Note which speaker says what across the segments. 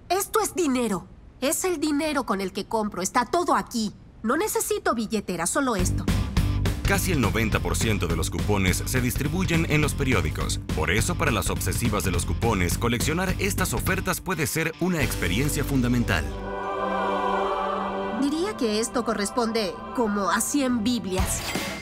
Speaker 1: Esto es dinero. Es el dinero con el que compro. Está todo aquí. No necesito billetera, solo esto.
Speaker 2: Casi el 90% de los cupones se distribuyen en los periódicos. Por eso, para las obsesivas de los cupones, coleccionar estas ofertas puede ser una experiencia fundamental.
Speaker 1: Diría que esto corresponde como a 100 Biblias.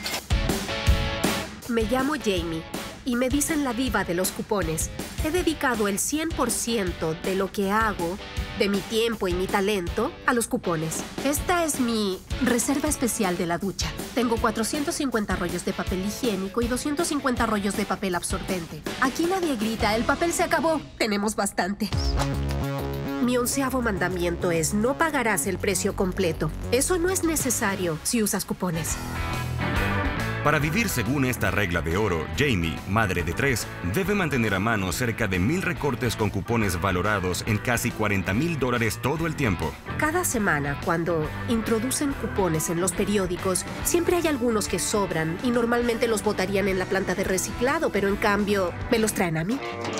Speaker 1: Me llamo Jamie y me dicen la diva de los cupones. He dedicado el 100% de lo que hago, de mi tiempo y mi talento, a los cupones. Esta es mi reserva especial de la ducha. Tengo 450 rollos de papel higiénico y 250 rollos de papel absorbente. Aquí nadie grita, el papel se acabó. Tenemos bastante. Mi 11º mandamiento es: no pagarás el precio completo. Eso no es necesario si usas cupones.
Speaker 2: Para vivir según esta regla de oro, Jamie, madre de 3, debe mantener a mano cerca de 1000 recortes con cupones valorados en casi $40,000 todo el tiempo.
Speaker 1: Cada semana, cuando introducen cupones en los periódicos, siempre hay algunos que sobran y normalmente los botarían en la planta de reciclado, pero en cambio, me los traen a mí.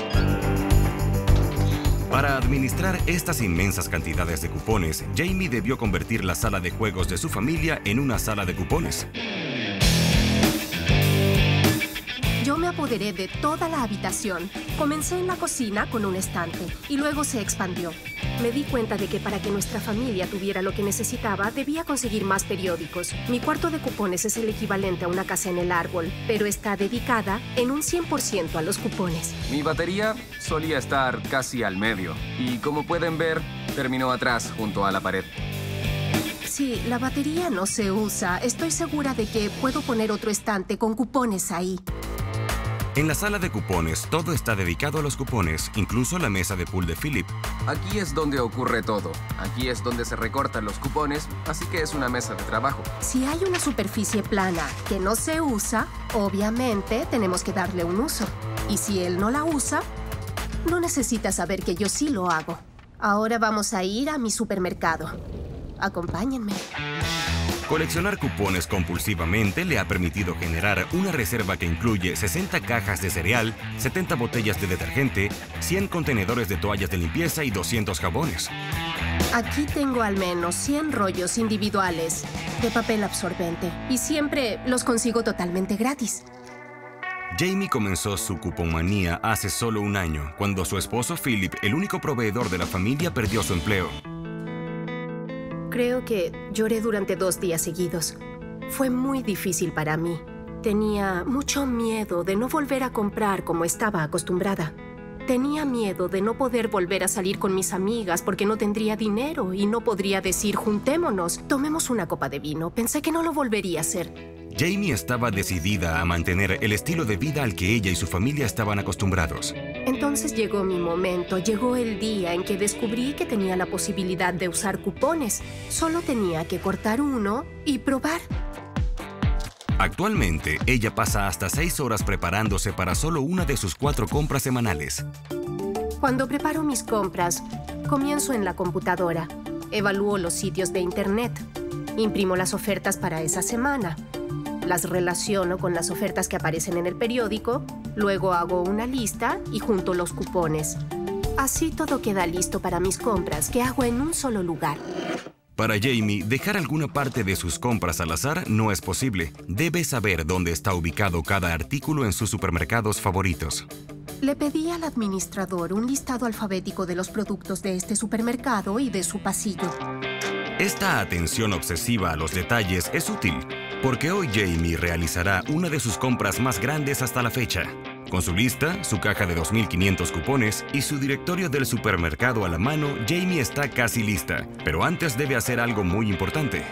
Speaker 2: Para administrar estas inmensas cantidades de cupones, Jamie debió convertir la sala de juegos de su familia en una sala de cupones.
Speaker 1: Yo me apoderé de toda la habitación. Comencé en la cocina con un estante y luego se expandió. Me di cuenta de que para que nuestra familia tuviera lo que necesitaba, debía conseguir más periódicos. Mi cuarto de cupones es el equivalente a una casa en el árbol, pero está dedicada en un 100% a los cupones.
Speaker 3: Mi batería solía estar casi al medio y, como pueden ver, terminó atrás junto a la pared.
Speaker 1: Si la batería no se usa, estoy segura de que puedo poner otro estante con cupones ahí.
Speaker 2: En la sala de cupones, todo está dedicado a los cupones, incluso la mesa de pool de Philip.
Speaker 3: Aquí es donde ocurre todo. Aquí es donde se recortan los cupones, así que es una mesa de trabajo.
Speaker 1: Si hay una superficie plana que no se usa, obviamente tenemos que darle un uso. Y si él no la usa, no necesita saber que yo sí lo hago. Ahora vamos a ir a mi supermercado. Acompáñenme.
Speaker 2: Coleccionar cupones compulsivamente le ha permitido generar una reserva que incluye 60 cajas de cereal, 70 botellas de detergente, 100 contenedores de toallas de limpieza y 200 jabones.
Speaker 1: Aquí tengo al menos 100 rollos individuales de papel absorbente y siempre los consigo totalmente gratis.
Speaker 2: Jamie comenzó su cuponmanía hace solo un año, cuando su esposo Philip, el único proveedor de la familia, perdió su empleo.
Speaker 1: Creo que lloré durante 2 días seguidos. Fue muy difícil para mí. Tenía mucho miedo de no volver a comprar como estaba acostumbrada. Tenía miedo de no poder volver a salir con mis amigas porque no tendría dinero y no podría decir: juntémonos, tomemos una copa de vino. Pensé que no lo volvería a hacer.
Speaker 2: Jamie estaba decidida a mantener el estilo de vida al que ella y su familia estaban acostumbrados.
Speaker 1: Entonces llegó mi momento, llegó el día en que descubrí que tenía la posibilidad de usar cupones. Solo tenía que cortar uno y probar.
Speaker 2: Actualmente, ella pasa hasta 6 horas preparándose para solo una de sus 4 compras semanales.
Speaker 1: Cuando preparo mis compras, comienzo en la computadora. Evalúo los sitios de internet. Imprimo las ofertas para esa semana. Las relaciono con las ofertas que aparecen en el periódico, luego hago una lista y junto los cupones. Así todo queda listo para mis compras, que hago en un solo lugar.
Speaker 2: Para Jamie, dejar alguna parte de sus compras al azar no es posible. Debe saber dónde está ubicado cada artículo en sus supermercados favoritos.
Speaker 1: Le pedí al administrador un listado alfabético de los productos de este supermercado y de su pasillo.
Speaker 2: Esta atención obsesiva a los detalles es útil, porque hoy Jamie realizará una de sus compras más grandes hasta la fecha. Con su lista, su caja de 2.500 cupones y su directorio del supermercado a la mano, Jamie está casi lista. Pero antes debe hacer algo muy importante.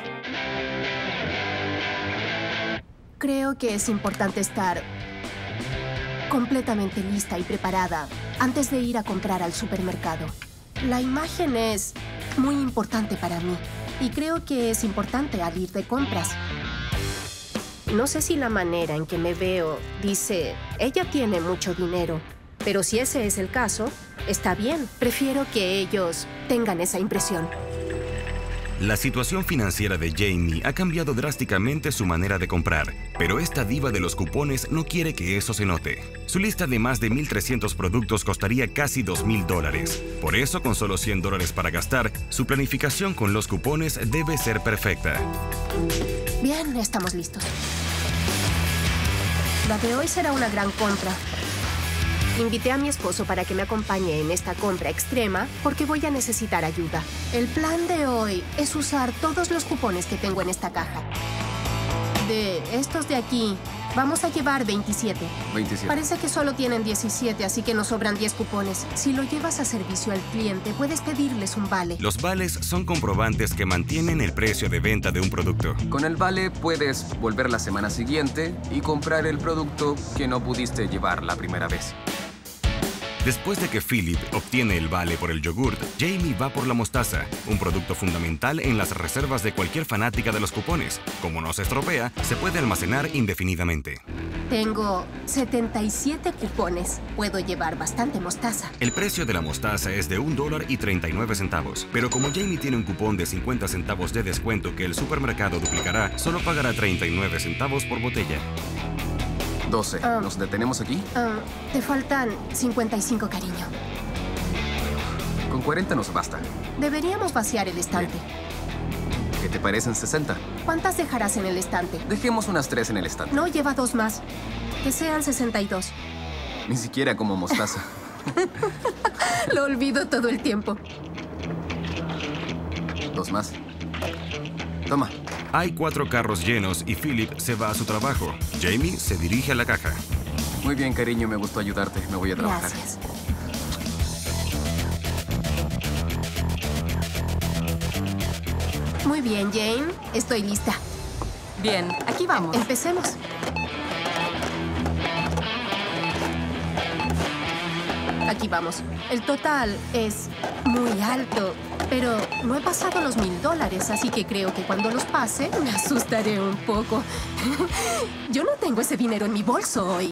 Speaker 1: Creo que es importante estar completamente lista y preparada antes de ir a comprar al supermercado. La imagen es muy importante para mí y creo que es importante al ir de compras. No sé si la manera en que me veo dice: ella tiene mucho dinero, pero si ese es el caso, está bien. Prefiero que ellos tengan esa impresión.
Speaker 2: La situación financiera de Jamie ha cambiado drásticamente su manera de comprar, pero esta diva de los cupones no quiere que eso se note. Su lista de más de 1,300 productos costaría casi $2,000. Por eso, con solo $100 para gastar, su planificación con los cupones debe ser perfecta.
Speaker 1: Bien, estamos listos. La de hoy será una gran compra. Invité a mi esposo para que me acompañe en esta compra extrema porque voy a necesitar ayuda. El plan de hoy es usar todos los cupones que tengo en esta caja. De estos de aquí, vamos a llevar 27.
Speaker 3: 27.
Speaker 1: Parece que solo tienen 17, así que nos sobran 10 cupones. Si lo llevas a servicio al cliente, puedes pedirles un vale.
Speaker 2: Los vales son comprobantes que mantienen el precio de venta de un producto.
Speaker 3: Con el vale puedes volver la semana siguiente y comprar el producto que no pudiste llevar la primera vez.
Speaker 2: Después de que Philip obtiene el vale por el yogurt, Jamie va por la mostaza, un producto fundamental en las reservas de cualquier fanática de los cupones. Como no se estropea, se puede almacenar indefinidamente.
Speaker 1: Tengo 77 cupones. Puedo llevar bastante mostaza.
Speaker 2: El precio de la mostaza es de $1.39, pero como Jamie tiene un cupón de 50 centavos de descuento que el supermercado duplicará, solo pagará 39 centavos por botella.
Speaker 3: 12. ¿Nos detenemos aquí?
Speaker 1: Te faltan 55, cariño.
Speaker 3: Con 40 nos basta.
Speaker 1: Deberíamos vaciar el estante.
Speaker 3: ¿Qué te parecen 60?
Speaker 1: ¿Cuántas dejarás en el estante?
Speaker 3: Dejemos unas 3 en el estante.
Speaker 1: No, lleva 2 más. Que sean 62.
Speaker 3: Ni siquiera como mostaza.
Speaker 1: Lo olvido todo el tiempo.
Speaker 3: 2 más. Toma.
Speaker 2: Hay 4 carros llenos y Philip se va a su trabajo. Jamie se dirige a la caja.
Speaker 3: Muy bien, cariño, me gustó ayudarte. Me voy a trabajar.
Speaker 1: Gracias. Muy bien, Jane. Estoy lista.
Speaker 4: Bien, aquí vamos.
Speaker 1: Empecemos. Aquí vamos. El total es muy alto, pero no he pasado los $1,000, así que creo que cuando los pase me asustaré un poco. Yo no tengo ese dinero en mi bolso hoy.